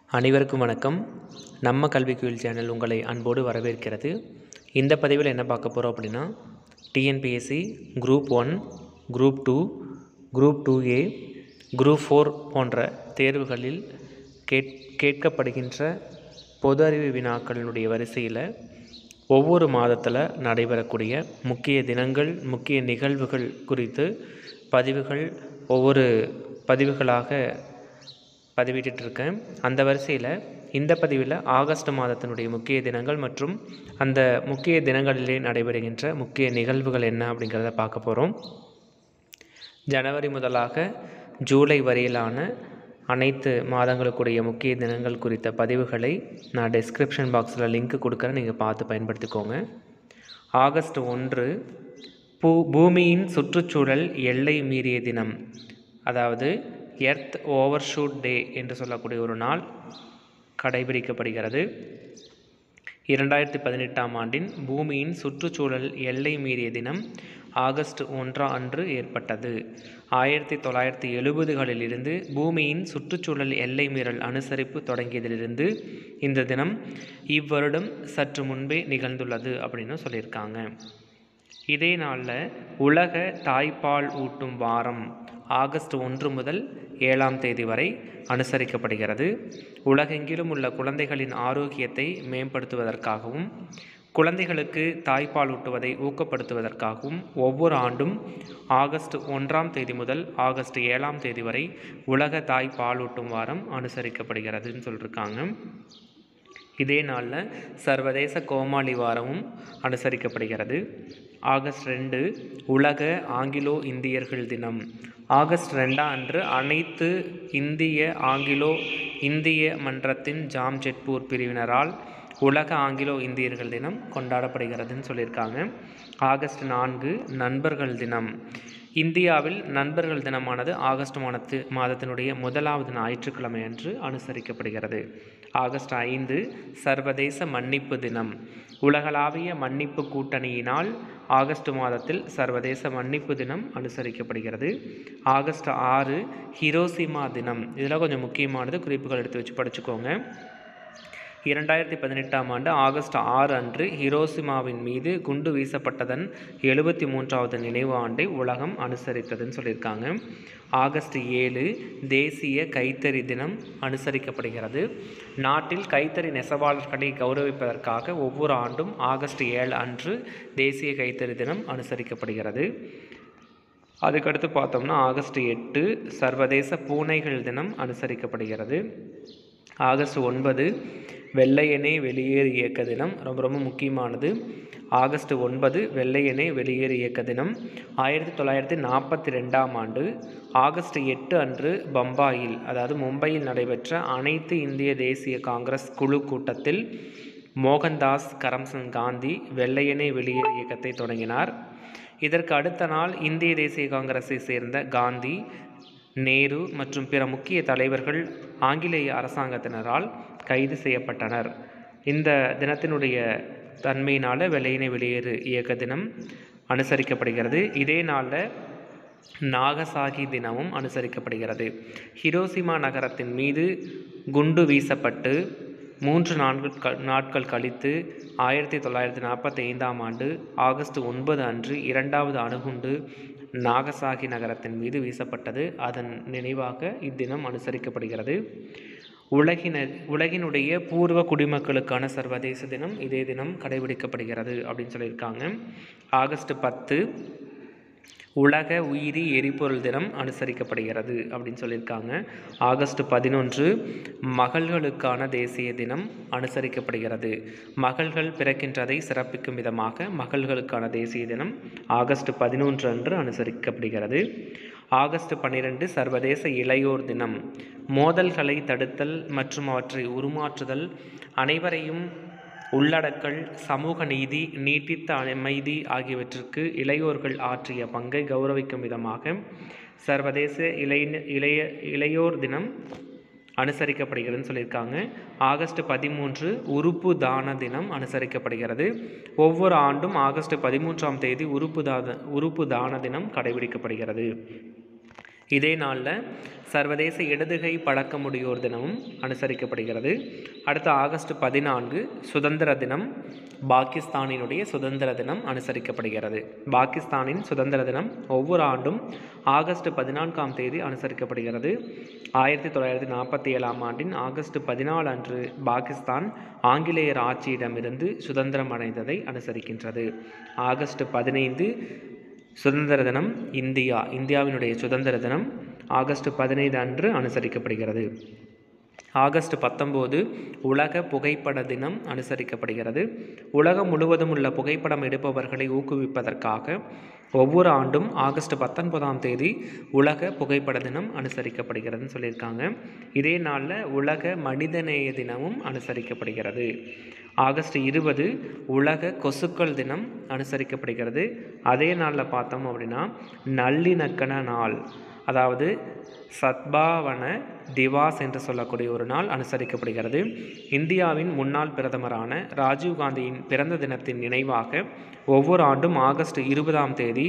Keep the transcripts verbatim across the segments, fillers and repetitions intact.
அனைவருக்கும் வணக்கம். நம்ம கல்விக்குயில் சேனல் உங்களை அன்போடு வரவேற்கிறது. இந்த பதிவில் என்ன பார்க்க போகிறோம் அப்படின்னா, TNPSC group one, group two, group two A, group four போன்ற தேர்வுகளில் கேட் கேட்கப்படுகின்ற பொது அறிவு வினாக்களினுடைய வரிசையில் ஒவ்வொரு மாதத்தில் நடைபெறக்கூடிய முக்கிய தினங்கள், முக்கிய நிகழ்வுகள் குறித்து பதிவுகள் ஒவ்வொரு பதிவுகளாக பதிவிட்டிருக்கேன். அந்த வரிசையில் இந்த பதிவில் ஆகஸ்ட் மாதத்தினுடைய முக்கிய தினங்கள் மற்றும் அந்த முக்கிய தினங்களிலே நடைபெறுகின்ற முக்கிய நிகழ்வுகள் என்ன அப்படிங்கிறத பார்க்க போகிறோம். ஜனவரி முதலாக ஜூலை வரையிலான அனைத்து மாதங்களுக்குடைய முக்கிய தினங்கள் குறித்த பதிவுகளை நான் டிஸ்கிரிப்ஷன் பாக்ஸில் லிங்க் கொடுக்குறேன், நீங்கள் பார்த்து பயன்படுத்திக்கோங்க. ஆகஸ்ட் ஒன்று பூ பூமியின் சுற்றுச்சூழல் எல்லை மீறிய தினம், அதாவது எர்த் ஓவர்ஷூட் டே என்று சொல்லக்கூடிய ஒரு நாள் கடைபிடிக்கப்படுகிறது. இரண்டாயிரத்தி பதினெட்டாம் ஆண்டின் பூமியின் சுற்றுச்சூழல் எல்லை மீறிய தினம் ஆகஸ்ட் ஒன்றாம் அன்று ஏற்பட்டது. ஆயிரத்தி தொள்ளாயிரத்தி எழுபதுகளிலிருந்து பூமியின் சுற்றுச்சூழல் எல்லை மீறல் அனுசரிப்பு தொடங்கியதிலிருந்து இந்த தினம் இவ்வருடம் சற்று முன்பே நிகழ்ந்துள்ளது அப்படின்னு சொல்லியிருக்காங்க. இதே நாளில் உலக தாய்ப்பால் ஊட்டும் வாரம் ஆகஸ்ட் ஒன்று முதல் ஏழாம் தேதி வரை அனுசரிக்கப்படுகிறது. உலகெங்கிலும் உள்ள குழந்தைகளின் ஆரோக்கியத்தை மேம்படுத்துவதற்காகவும் குழந்தைகளுக்கு தாய்ப்பால் ஊட்டுவதை ஊக்கப்படுத்துவதற்காகவும் ஒவ்வொரு ஆண்டும் ஆகஸ்ட் ஒன்றாம் தேதி முதல் ஆகஸ்ட் ஏழாம் தேதி வரை உலக தாய்ப்பால் ஊட்டும் வாரம் அனுசரிக்கப்படுகிறதுன்னு சொல்லியிருக்காங்க. இதே நாளில் சர்வதேச கோமாளி வாரமும் அனுசரிக்கப்படுகிறது. ஆகஸ்ட் ரெண்டு உலக ஆங்கிலோ இந்தியர்கள் தினம். ஆகஸ்ட் ரெண்டாம் அன்று அனைத்து இந்திய ஆங்கிலோ இந்திய மன்றத்தின் ஜாம்ஜெட்பூர் பிரிவினரால் உலக ஆங்கிலோ இந்தியர்கள் தினம் கொண்டாடப்படுகிறதுன்னு சொல்லியிருக்காங்க. ஆகஸ்ட் நான்கு நண்பர்கள் தினம். இந்தியாவில் நண்பர்கள் தினமானது ஆகஸ்ட் மாதத்து மாதத்தினுடைய முதலாவது ஞாயிற்றுக்கிழமை அன்று அனுசரிக்கப்படுகிறது. ஆகஸ்ட் ஐந்து சர்வதேச மன்னிப்பு தினம். உலகளாவிய மன்னிப்பு கூட்டணியினால் ஆகஸ்ட் மாதத்தில் சர்வதேச மன்னிப்பு தினம் அனுசரிக்கப்படுகிறது. ஆகஸ்ட் ஆறு ஹிரோசிமா தினம். இதெல்லாம் கொஞ்சம் முக்கியமானது, குறிப்புகள் எடுத்து வச்சு படிச்சுக்கோங்க. இரண்டாயிரத்தி பதினெட்டாம் ஆண்டு ஆகஸ்ட் ஆறு அன்று ஹிரோசிமாவின் மீது குண்டு வீசப்பட்டதன் எழுபத்தி மூன்றாவது நினைவு ஆண்டை உலகம் அனுசரித்ததுன்னு சொல்லியிருக்காங்க. ஆகஸ்ட் ஏழு தேசிய கைத்தறி தினம் அனுசரிக்கப்படுகிறது. நாட்டில் கைத்தறி நெசவாளர்களை கௌரவிப்பதற்காக ஒவ்வொரு ஆண்டும் ஆகஸ்ட் ஏழு அன்று தேசிய கைத்தறி தினம் அனுசரிக்கப்படுகிறது. அதுக்கடுத்து பார்த்தோம்னா ஆகஸ்ட் எட்டு சர்வதேச பூனைகள் தினம் அனுசரிக்கப்படுகிறது. ஆகஸ்ட் ஒன்பது வெள்ளையனே வெளியேறு இயக்க தினம். ரொம்ப ரொம்ப முக்கியமானது. ஆகஸ்ட் ஒன்பது வெள்ளையனே வெளியேறு இயக்க தினம் ஆயிரத்தி தொள்ளாயிரத்தி நாற்பத்தி ரெண்டாம் ஆண்டு ஆகஸ்ட் எட்டு அன்று பம்பாயில், அதாவது மும்பையில் நடைபெற்ற அனைத்து இந்திய தேசிய காங்கிரஸ் குழு கூட்டத்தில் மோகன்தாஸ் கரம்சந்த் காந்தி வெள்ளையனே வெளியேறு இயக்கத்தை தொடங்கினார். இதற்கு அடுத்த நாள் இந்திய தேசிய காங்கிரஸை சேர்ந்த காந்தி, நேரு மற்றும் பிற முக்கிய தலைவர்கள் ஆங்கிலேய அரசாங்கத்தினரால் கைது செய்யப்பட்டனர். இந்த தினத்தினுடைய தன்மையினால் வெள்ளையனே வெளியேறு இயக்க தினம் அனுசரிக்கப்படுகிறது. இதே நாளில் நாகசாகி தினமும் அனுசரிக்கப்படுகிறது. ஹிரோசிமா நகரத்தின் மீது குண்டு வீசப்பட்டு மூன்று நான்கு நாட்கள் கழித்து ஆயிரத்தி தொள்ளாயிரத்தி நாற்பத்தி ஐந்தாம் ஆண்டு ஆகஸ்ட் ஒன்பது அன்று இரண்டாவது அணுகுண்டு நாகசாகி நகரத்தின் மீது வீசப்பட்டது. அதன் நினைவாக இத்தினம் அனுசரிக்கப்படுகிறது. உலகின உலகினுடைய பூர்வ குடிமக்களுக்கான சர்வதேச தினம் இதே தினம் கடைபிடிக்கப்படுகிறது அப்படின்னு சொல்லியிருக்காங்க. ஆகஸ்ட் பத்து உலக உயிரி எரிபொருள் தினம் அனுசரிக்கப்படுகிறது அப்படின்னு சொல்லியிருக்காங்க. ஆகஸ்ட் பதினொன்று மகள்களுக்கான தேசிய தினம் அனுசரிக்கப்படுகிறது. மகள்கள் பிறக்கின்றதை சிறப்பிக்கும் விதமாக மகள்களுக்கான தேசிய தினம் ஆகஸ்ட் பதினொன்று அன்று அனுசரிக்கப்படுகிறது. ஆகஸ்ட் பன்னிரெண்டு சர்வதேச இளையோர் தினம். மோதல்களை தடுத்தல் மற்றும் அவற்றை உருமாற்றுதல், அனைவரையும் உள்ளடக்கல், சமூக நீதி, நீட்டித்த அமைதி ஆகியவற்றிற்கு இளையோர்கள் ஆற்றிய பங்கை கௌரவிக்கும் விதமாக சர்வதேச இளைய இளைய இளையோர் தினம் அனுசரிக்கப்படுகிறதுன்னு சொல்லியிருக்காங்க. ஆகஸ்ட் பதிமூன்று உறுப்பு தான தினம் அனுசரிக்கப்படுகிறது. ஒவ்வொரு ஆண்டும் ஆகஸ்ட் பதிமூன்றாம் தேதி உறுப்பு தான உறுப்பு தான தினம் கடைபிடிக்கப்படுகிறது. இதே நாளில் சர்வதேச இடதுகை பழக்கமுடையோர் தினமும் அனுசரிக்கப்படுகிறது. அடுத்து ஆகஸ்ட் பதினான்கு சுதந்திர தினம், பாகிஸ்தானினுடைய சுதந்திர தினம் அனுசரிக்கப்படுகிறது. பாகிஸ்தானின் சுதந்திர தினம் ஒவ்வொரு ஆண்டும் ஆகஸ்ட் பதினான்காம் தேதி அனுசரிக்கப்படுகிறது. ஆயிரத்தி தொள்ளாயிரத்தி நாற்பத்தி ஏழாம் ஆண்டின் ஆகஸ்ட் பதினாலு அன்று பாகிஸ்தான் ஆங்கிலேயர் ஆட்சியிடமிருந்து சுதந்திரம் அடைந்ததை அனுசரிக்கின்றது. ஆகஸ்ட் பதினைந்து சுதந்திர தினம் இந்தியா இந்தியாவினுடைய சுதந்திர தினம் ஆகஸ்ட் பதினைந்து அன்று அனுசரிக்கப்படுகிறது. ஆகஸ்ட் பத்தொம்போது உலக புகைப்பட தினம் அனுசரிக்கப்படுகிறது. உலகம் முழுவதும் உள்ள புகைப்படம் எடுப்பவர்களை ஊக்குவிப்பதற்காக ஒவ்வொரு ஆண்டும் ஆகஸ்ட் பத்தொன்பதாம் தேதி உலக புகைப்பட தினம் அனுசரிக்கப்படுகிறதுன்னு சொல்லியிருக்காங்க. இதே நாளில் உலக மனிதநேய தினமும் அனுசரிக்கப்படுகிறது. ஆகஸ்ட் இருபது உலக கொசுக்கள் தினம் அனுசரிக்கப்படுகிறது. அதே நாளில் பார்த்தோம் அப்படின்னா நல்லிணக்கண நாள், அதாவது சத்பாவன திவாஸ் என்று சொல்லக்கூடிய ஒரு நாள் அனுசரிக்கப்படுகிறது. இந்தியாவின் முன்னாள் பிரதமரான ராஜீவ்காந்தியின் பிறந்த தினத்தின் நினைவாக ஒவ்வொரு ஆண்டும் ஆகஸ்ட் இருபதாம் தேதி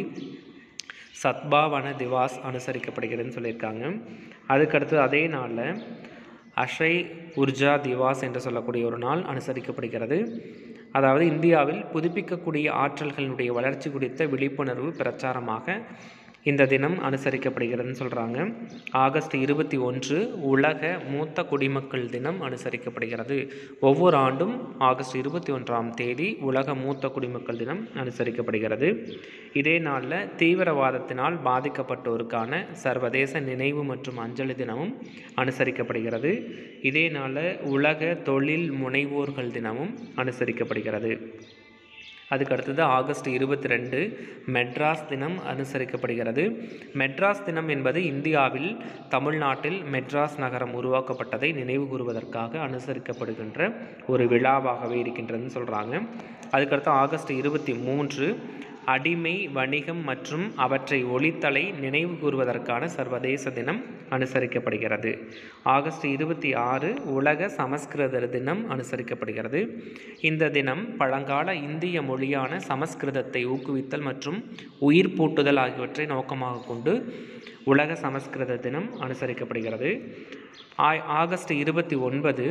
சத்பாவன திவாஸ் அனுசரிக்கப்படுகிறதுன்னு சொல்லியிருக்காங்க. அதுக்கடுத்து அதே நாளில் அஷை உர்ஜா திவாஸ் என்று சொல்லக்கூடிய ஒரு நாள் அனுசரிக்கப்படுகிறது. அதாவது இந்தியாவில் புதுப்பிக்கக்கூடிய ஆற்றல்களுடைய வளர்ச்சி குறித்த விழிப்புணர்வு பிரச்சாரமாக இந்த தினம் அனுசரிக்கப்படுகிறதுன்னு சொல்கிறாங்க. ஆகஸ்ட் இருபத்தி ஒன்று உலக மூத்த குடிமக்கள் தினம் அனுசரிக்கப்படுகிறது. ஒவ்வொரு ஆண்டும் ஆகஸ்ட் இருபத்தி ஒன்றாம் தேதி உலக மூத்த குடிமக்கள் தினம் அனுசரிக்கப்படுகிறது. இதே நாளில் தீவிரவாதத்தினால் பாதிக்கப்பட்டோருக்கான சர்வதேச நினைவு மற்றும் அஞ்சலி தினமும் அனுசரிக்கப்படுகிறது. இதே நாளில் உலக தொழில் முனைவோர்கள் தினமும் அனுசரிக்கப்படுகிறது. அதுக்கடுத்தது ஆகஸ்ட் இருபத்தி ரெண்டு மெட்ராஸ் தினம் அனுசரிக்கப்படுகிறது. மெட்ராஸ் தினம் என்பது இந்தியாவில் தமிழ்நாட்டில் மெட்ராஸ் நகரம் உருவாக்கப்பட்டதை நினைவு கூறுவதற்காக அனுசரிக்கப்படுகின்ற ஒரு விழாவாகவே இருக்கின்றதுன்னு சொல்கிறாங்க. அதுக்கடுத்து ஆகஸ்ட் இருபத்தி மூன்று அடிமை வணிகம் மற்றும் அவற்றை ஒழித்தலை நினைவு கூறுவதற்கான சர்வதேச தினம் அனுசரிக்கப்படுகிறது. ஆகஸ்ட் இருபத்தி ஆறு உலக சமஸ்கிருத தினம் அனுசரிக்கப்படுகிறது. இந்த தினம் பழங்கால இந்திய மொழியான சமஸ்கிருதத்தை ஊக்குவித்தல் மற்றும் உயிர் பூட்டுதல் ஆகியவற்றை நோக்கமாக கொண்டு உலக சமஸ்கிருத தினம் அனுசரிக்கப்படுகிறது. ஆகஸ்ட் இருபத்தி ஒன்பது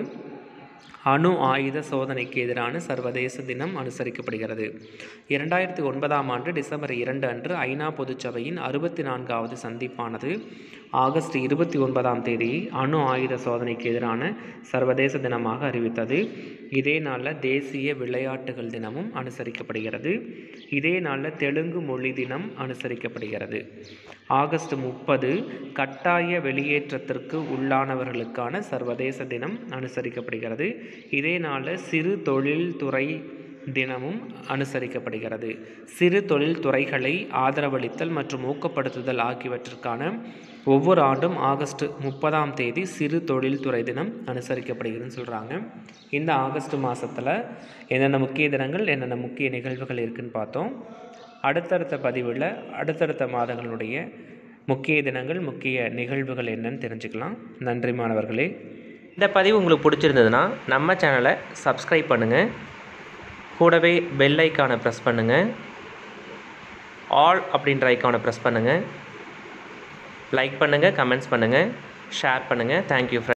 அணு ஆயுத சோதனைக்கு எதிரான சர்வதேச தினம் அனுசரிக்கப்படுகிறது. இரண்டாயிரத்தி ஒன்பதாம் ஆண்டு டிசம்பர் இரண்டு அன்று ஐநா பொதுச்சபையின் அறுபத்தி நான்காவது சந்திப்பானது ஆகஸ்ட் இருபத்தி ஒன்பதாம் தேதி அணு ஆயுத சோதனைக்கு எதிரான சர்வதேச தினமாக அறிவித்தது. இதே நாளில் தேசிய விளையாட்டுகள் தினமும் அனுசரிக்கப்படுகிறது. இதே நாளில் தெலுங்கு மொழி தினம் அனுசரிக்கப்படுகிறது. ஆகஸ்ட் முப்பது கட்டாய வெளியேற்றத்திற்கு உள்ளானவர்களுக்கான சர்வதேச தினம் அனுசரிக்கப்படுகிறது. இதே நாளில் சிறு தொழில்துறை தினமும் அனுசரிக்கப்படுகிறது. சிறு தொழில் துறைகளை ஆதரவளித்தல் மற்றும் ஊக்கப்படுத்துதல் ஆகியவற்றிற்கான ஒவ்வொரு ஆண்டும் ஆகஸ்ட் முப்பதாம் தேதி சிறு தொழில்துறை தினம் அனுசரிக்கப்படுகிறதுன்னு சொல்கிறாங்க. இந்த ஆகஸ்ட் மாதத்தில் என்னென்ன முக்கிய தினங்கள் என்னென்ன முக்கிய நிகழ்வுகள் இருக்குதுன்னு பார்த்தோம். அடுத்தடுத்த பதிவில் அடுத்தடுத்த மாதங்களுடைய முக்கிய தினங்கள் முக்கிய நிகழ்வுகள் என்னன்னு தெரிஞ்சுக்கலாம். நன்றி மாணவர்களே. இந்த பதிவு உங்களுக்கு பிடிச்சிருந்ததுன்னா நம்ம சேனலை சப்ஸ்கிரைப் பண்ணுங்கள், கூடவே பெல் ஐக்கானை ப்ரெஸ் பண்ணுங்கள், ஆல் அப்படின்ற ஐக்கானை ப்ரெஸ் பண்ணுங்கள், லைக் பண்ணுங்கள், கமெண்ட்ஸ் பண்ணுங்கள், ஷேர் பண்ணுங்கள். தேங்க்யூ.